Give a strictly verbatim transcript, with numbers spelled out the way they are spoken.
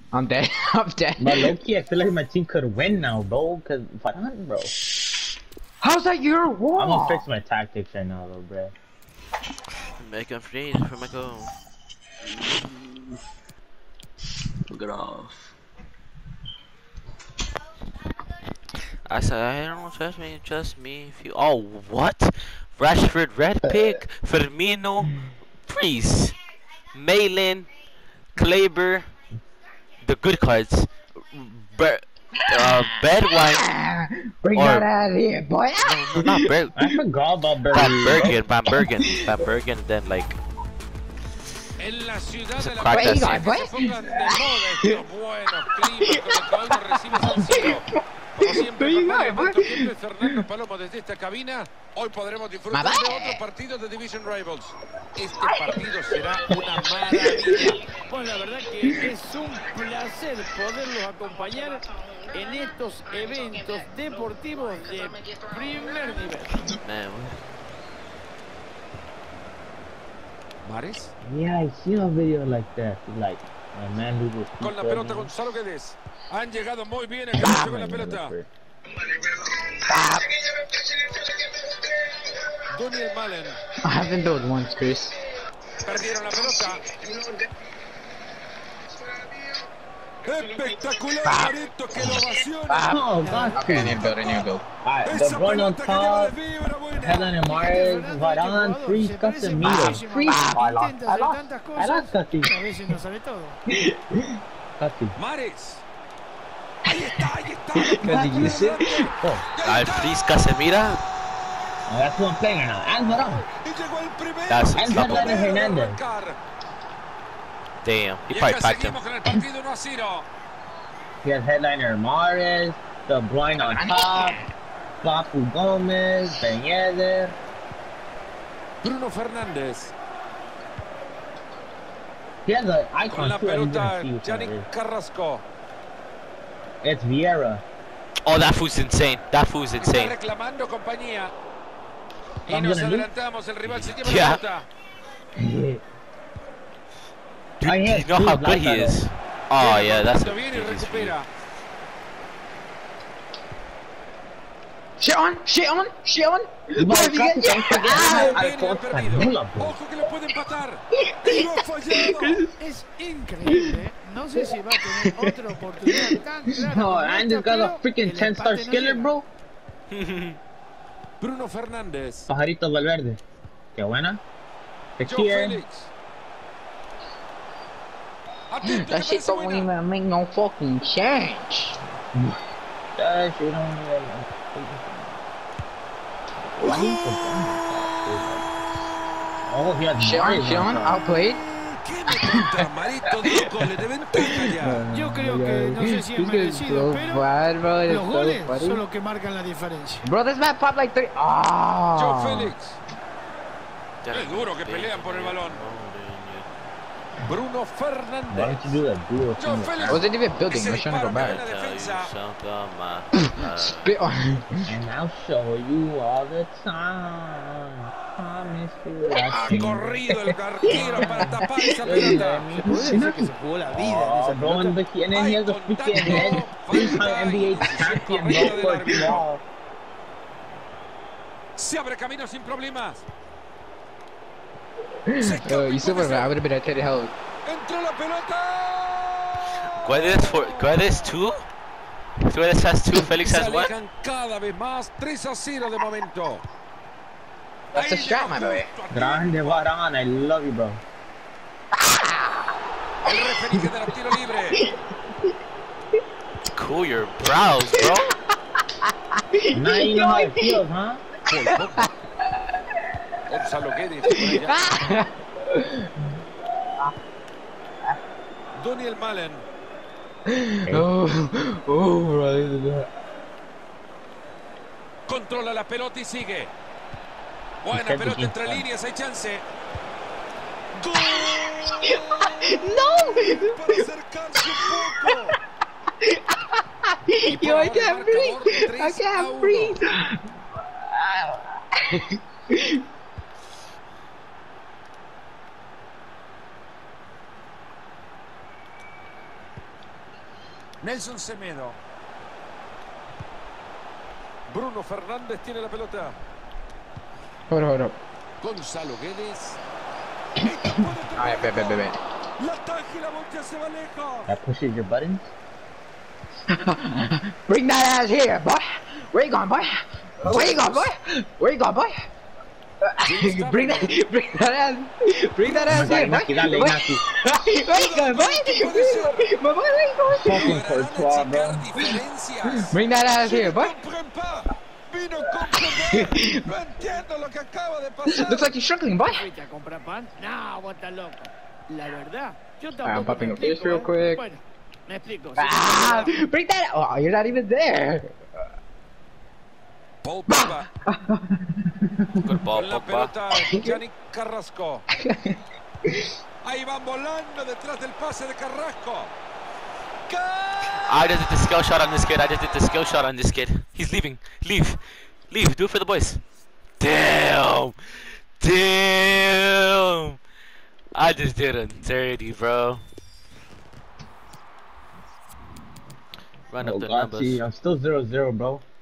I'm dead. I'm dead. But low-key, I feel like my team could win now, bro. Cause Varane, bro. How's that your wall? I'm gonna fix my tactics right now, though, bro. Make a free for my goal. Look it off. I said, I don't trust me, trust me. If you, oh, what? Rashford, Red Pig, Firmino, Priest, Malin, Kleber, the good cards, Ber uh, Bedwine. Bring or, that out of here, boy. No, no, not Ber I forgot about Van Berlin. Bergen, Van Bergen, Van Bergen, then like. En la ciudad de la Crack that Wait, shit. what? se pongan de moda estos buenos climas con el calor que recibe San Siro. Como siempre, con Mario Alberto Quinto y Fernando Palomo desde esta cabina, hoy podremos disfrutar de otro partido de Division Rivals. Este partido será una maravilla. Pues la verdad que es un placer poderlos acompañar en estos eventos deportivos de primer nivel. Man, Mares. Yeah, I seen a video like that. Like, a man who was. Con la pelota Gonzalo Guedes. Han llegado muy bien el cambio con la pelota. Daniel Malen. I haven't done it once, Chris. Perdieron la pelota. Espectacular, Marito, que lo ovaciona. Oh, God. Okay, I need to build, I need to build. Alright, De Bruyne on top. Helen and Mares, Varane, Priest, Casemiro. Priest. I lost. I lost. I lost Cati. A veces no sabe todo. Cati. Mares. Ahí está, ahí está. Did you see it? Oh, Al Priest Casemira. oh, that's who I'm playing now. And Varane. Y llegó el primero. That's And unstoppable. Hernandez Hernandez. Damn, he Y probably acá packed him. seguimos con el partido uno a cero. He has headliner Mares, De Bruyne on top, Papu Gomez, Ben Yedder. Bruno Fernández. He has an Con icon la too. I didn't pelota, see which one it Yannick is. Carrasco. It's Vieira. Oh, that food's insane. That food's Está insane. reclamando compañía. Y I'm nos gonna lose. adelantamos. El rival se lleva Yeah. la pelota. Dude, I you hit know two how good he black is. Oh yeah, that's a Viene y G G's for you. recupera. Shit on, shit on, shit on. But Boy, you get- don't forget Ah, Al Viene y ha Costa perdido. Nula, bro. Ojo que lo puede empatar. Y lo ha fallado. Es increíble. No sé si va a tener otra oportunidad tan clara. No, como and esta, he's got a pero freaking el ten star empate no skiller, llega. bro. Bruno Fernández. Pajarito Valverde. Qué buena. Joe Fekir. Félix. Atento, That que shit parece don't buena. even make no fucking sense. That shit don't even. Oh, he has Shit on, Mares shit on, on top. outplayed. ¿Qué me cuenta Marito? Dos goles de ventaja ya. Yo creo que no sé si es This is merecido, so pero bad, bro. It's los so goles funny. son los que marcan la diferencia. Bro, this man popped like three. Joe Ah. Félix. Es duro que pelean por el balón. Bruno Why Fernández. don't you do that duo Joe thing? Félix. I wasn't even building. Ese I was trying to go disparo back. en la defensa. Spit on. And I'll show you all the time. Promise you Ha I'll see. corrido el arquero para tapar esa pelota. Puede decir que se jugó la vida en Oh, esa bro, and, pelota. the, and then he has a freaking head. Three-time N B A champion, bro, for twelve. Se abre camino sin problemas. Uh, you still would have, I would have been at Teddy Hell. Entró la pelota. Guedes for Guedes two. Guedes has two. Felix Se has one. alejan cada vez más. tres a cero de momento. That's a Ahí strat, llegó my boy. justo a tiempo. Grande Varane, I love you, bro. El referee que da tiro libre. Cool your brows, bro. Now you know how it feels, huh? Gonzalo Guedes por allá. Daniel Malen. Oh, oh, bro. Controla la pelota y sigue. Buena Defensa pelota bien. entre líneas, hay chance. ¡Gol! No! Para acercarse un poco. Y por Yo, I ahora el can't breathe. marcador de I tres a can't uno. breathe. Nelson Semedo. Bruno Fernández tiene la pelota. Hold up, hold up. Gonzalo Guedes. Alright, bet, bet, bet, bet. La ataja y la voltea se va lejos. That pushes your buttons. Bring that ass here, boy. Where you going, boy? Where you going, boy? Where you going, boy? bring that, bring that ass, bring that ass here, boy. Inaki, dale, Where Inaki. where you going, boy? Boy, where you going? Fucking Courtois, bro. Bring that ass here, boy. Vino con poder. No entiendo lo que acaba de pasar. Looks like you're struggling, boy. ¿Fuiste a comprar pan? No, vos estás loco. La verdad, yo I'm tampoco popping me up this explico, real ¿eh? quick. Bueno, me explico. Ah, bring that. Oh, you're not even there. Paul Pogba. Good ball, Con la Pogba. pelota, Yannick Carrasco. Ahí van volando detrás del pase de Carrasco. I just did the skill shot on this kid. I just did the skill shot on this kid. He's leaving. Leave. Leave. Do it for the boys. Damn. Damn. I just did a dirty, bro. Run Oh, up the God, see, numbers. I'm still zero zero, bro.